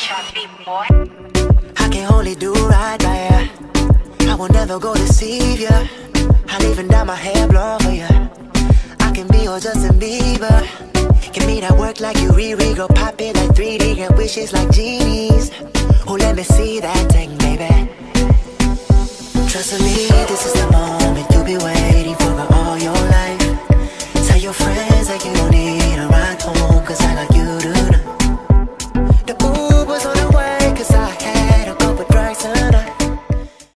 I can only do right by ya. I will never go deceive ya. I'll even dye my hair blonde for ya. I can be your Justin Bieber. Give me that work like you Riri. Go pop it like 3D. Get wishes like genies. Oh, let me see that thing, baby. Trust me, this is the